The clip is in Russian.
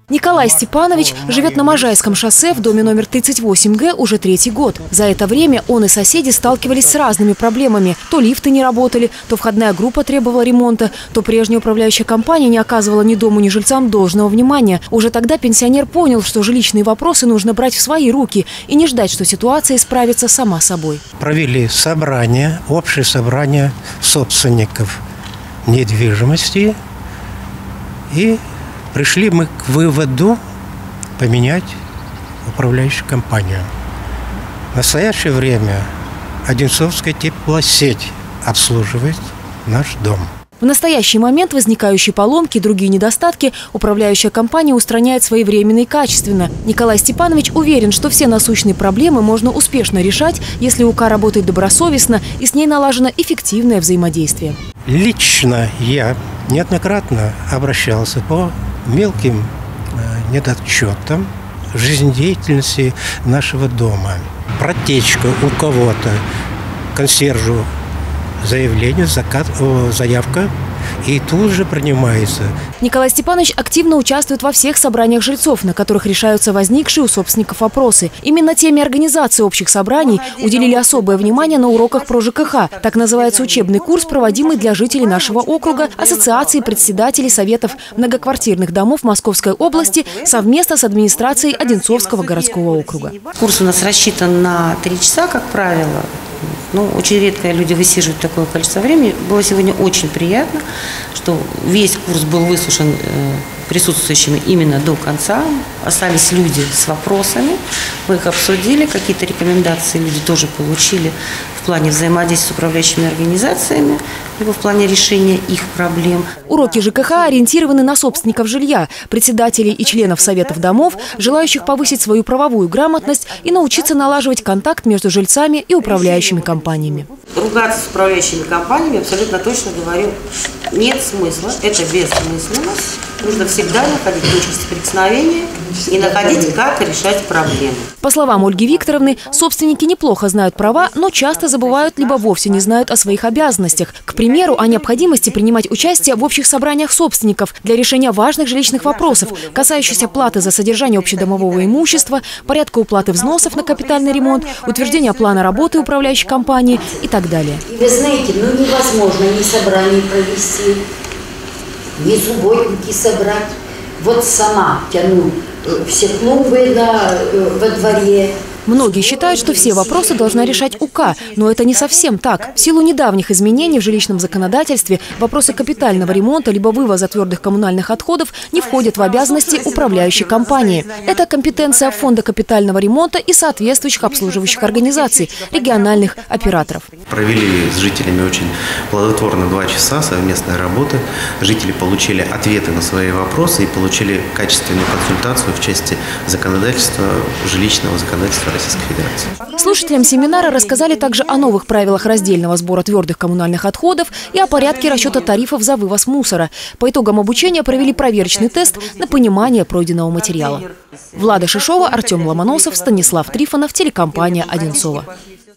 Николай Степанович живет на Можайском шоссе в доме номер 38Г уже 3-й год. За это время он и соседи сталкивались с разными проблемами. То лифты не работали, то входная группа требовала ремонта, то прежняя управляющая компания не оказывала ни дому, ни жильцам должного внимания. Уже тогда пенсионер понял, что жилищные вопросы нужно брать в свои руки и не ждать, что ситуация исправится сама собой. Провели собрание, общее собрание собственников недвижимости, и пришли мы к выводу поменять управляющую компанию. В настоящее время Одинцовская теплосеть обслуживает наш дом. В настоящий момент возникающие поломки и другие недостатки управляющая компания устраняет своевременно и качественно. Николай Степанович уверен, что все насущные проблемы можно успешно решать, если УК работает добросовестно и с ней налажено эффективное взаимодействие. Лично я неоднократно обращался по мелким недочетам жизнедеятельности нашего дома. Протечка у кого-то, консьержу заявление, заявка, и тут же принимается. Николай Степанович активно участвует во всех собраниях жильцов, на которых решаются возникшие у собственников вопросы. Именно теме организации общих собраний уделили особое внимание на уроках про ЖКХ. Так называется учебный курс, проводимый для жителей нашего округа, ассоциации председателей советов многоквартирных домов Московской области совместно с администрацией Одинцовского городского округа. Курс у нас рассчитан на 3 часа, как правило. Очень редко люди высиживают такое количество времени. Было сегодня очень приятно, что весь курс был выслушан присутствующими именно до конца. Остались люди с вопросами, мы их обсудили, какие-то рекомендации люди тоже получили в плане взаимодействия с управляющими организациями, либо в плане решения их проблем. Уроки ЖКХ ориентированы на собственников жилья, председателей и членов советов домов, желающих повысить свою правовую грамотность и научиться налаживать контакт между жильцами и управляющими компаниями. Ругаться с управляющими компаниями, абсолютно точно говорю, нет смысла, это бессмысленно. Нужно всегда находить точки соприкосновения и находить, как решать проблемы. По словам Ольги Викторовны, собственники неплохо знают права, но часто забывают либо вовсе не знают о своих обязанностях. К примеру, о необходимости принимать участие в общих собраниях собственников для решения важных жилищных вопросов, касающихся платы за содержание общедомового имущества, порядка уплаты взносов на капитальный ремонт, утверждения плана работы управляющей компании и так далее. И вы знаете, невозможно ни собрание провести, ни субботники собрать. Вот сама тяну все клумбы во дворе. Многие считают, что все вопросы должна решать УК, но это не совсем так. В силу недавних изменений в жилищном законодательстве вопросы капитального ремонта либо вывоза твердых коммунальных отходов не входят в обязанности управляющей компании. Это компетенция Фонда капитального ремонта и соответствующих обслуживающих организаций, региональных операторов. Провели с жителями очень плодотворно 2 часа совместной работы. Жители получили ответы на свои вопросы и получили качественную консультацию в части законодательства, жилищного законодательства Российской Федерации. Слушателям семинара рассказали также о новых правилах раздельного сбора твердых коммунальных отходов и о порядке расчета тарифов за вывоз мусора. По итогам обучения провели проверочный тест на понимание пройденного материала. Влада Шишова, Артем Ломоносов, Станислав Трифонов, телекомпания «Одинцово».